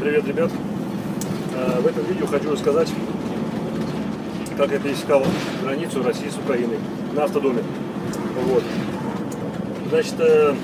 Привет, ребят! В этом видео хочу рассказать, как я пересекал границу России с Украиной на автодоме. Вот. Значит,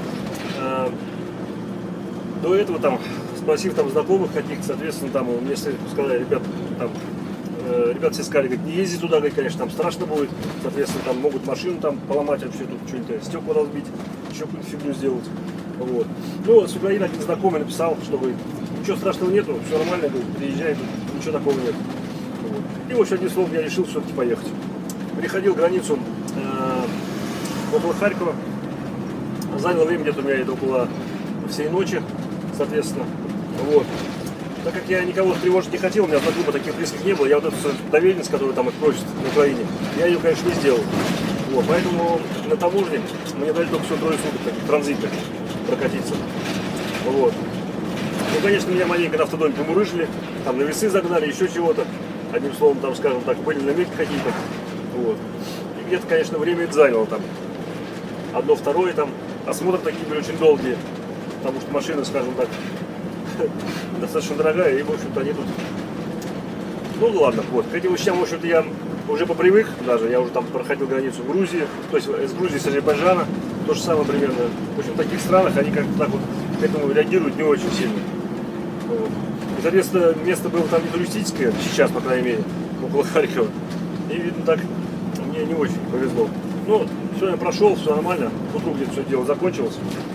до этого там, спросив там знакомых каких-то, соответственно, там мне сказали, ребят все сказали, говорит, не езди туда, говорит, конечно, там страшно будет, соответственно, там могут машину там поломать, вообще тут что-нибудь, стекла разбить, еще какую-то фигню сделать. Вот. Ну, с Украины один знакомый написал, что говорит, ничего страшного нету, все нормально, говорит, приезжай, ничего такого нет. Вот. И вот одним словом я решил все-таки поехать. Переходил границу около Харькова, заняло время где-то у меня это около всей ночи, соответственно. Вот. Так как я никого тревожить не хотел, у меня знакомых таких близких не было, я вот эту доверенность, которую там их просят на Украине, я ее, конечно, не сделал. Вот. Поэтому на таможне мне дали только всего 3 суток таких транзитных прокатиться. Вот. Ну, конечно, меня маленько на автодоме помурыжили, там на весы загнали, еще чего-то. Одним словом, там, скажем так, были намеки какие-то. Вот. И где-то, конечно, время это заняло там. Одно, второе там. Осмотры такие были очень долгие, потому что машина, скажем так, достаточно дорогая, и, в общем-то, они тут... Ну, ладно, вот. К этим вещам, в общем-то, я уже попривык даже. Я уже там проходил границу в Грузии, то есть с Грузии, с Азербайджана. То же самое примерно. В общем, в таких странах они как-то так вот к этому реагируют не очень сильно. Вот. И, соответственно, место было там не туристическое, сейчас, по крайней мере, около Харькова. И, видно, так мне не очень повезло. Но все, я прошел, все нормально. К утру где-то все дело закончилось.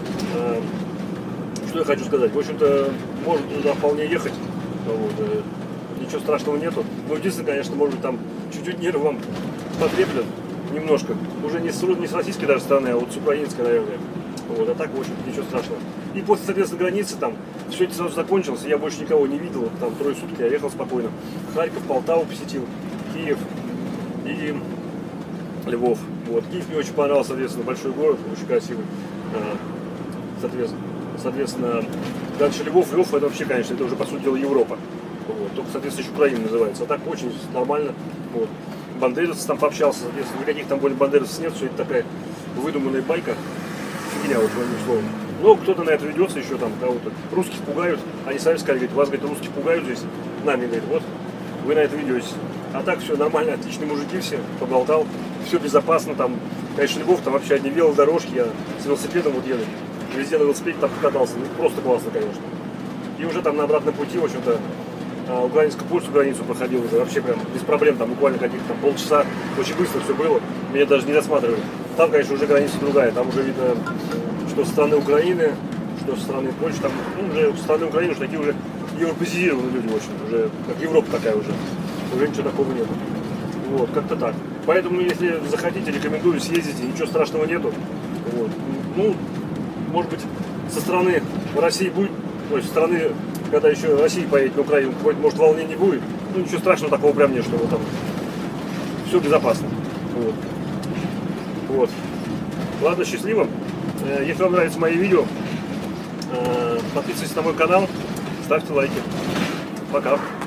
Что я хочу сказать? В общем-то, можно туда вполне ехать. Вот. Ничего страшного нету. Но единственное, конечно, может быть, там чуть-чуть нервы вам потреплют немножко. Уже не с российской даже стороны, а вот с украинской, наверное. Вот. А так, в общем, ничего страшного. И после, соответственно, границы там все это сразу закончилось. Я больше никого не видел. Там 3 сутки я ехал спокойно. Харьков, Полтаву посетил, Киев и Львов. Вот. Киев мне очень понравился, соответственно, большой город, очень красивый. Соответственно, дальше Львов, это вообще, конечно, это уже, по сути дела, Европа. Вот. Только, соответственно, еще Украина называется. А так очень нормально. Вот. Бандеровцы там пообщался, соответственно, никаких там более бандеровцев нет, все это такая выдуманная байка. Фигня, вот, одним словом. Но кто-то на это ведется еще там, кого-то. Русских пугают. Они сами сказали, говорит, вас, говорит, русских пугают здесь. Нами, говорит, вот, вы на это ведетесь. А так все нормально, отличные мужики все, поболтал. Все безопасно, там, конечно, Львов, там вообще одни велодорожки, я с велосипедом вот еду. Везде на велосипеде там покатался, ну, просто классно, конечно. И уже там на обратном пути, в общем-то, украинско-польскую границу проходил уже вообще прям без проблем, там буквально каких-то там полчаса, очень быстро все было, меня даже не рассматривали. Там, конечно, уже граница другая, там уже видно, что со стороны Украины, что со стороны Польши, там, ну, уже со стороны Украины уже такие уже европезированные люди, в общем, уже как Европа такая уже ничего такого нету. Вот, как-то так. Поэтому, если захотите, рекомендую, съездите, ничего страшного нету. Вот. Ну, может быть, со стороны России будет, то есть со стороны, когда еще Россия поедет на Украину, может, волнений будет. Ну, ничего страшного такого прям нет, что там все безопасно. Вот. Вот. Ладно, счастливо. Если вам нравятся мои видео, подписывайтесь на мой канал, ставьте лайки. Пока.